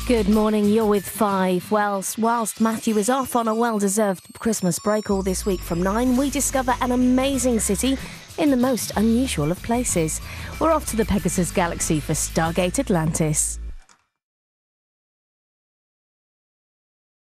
Good morning, you're with 5. Whilst Matthew is off on a well-deserved Christmas break all this week from 9, we discover an amazing city in the most unusual of places. We're off to the Pegasus Galaxy for Stargate Atlantis.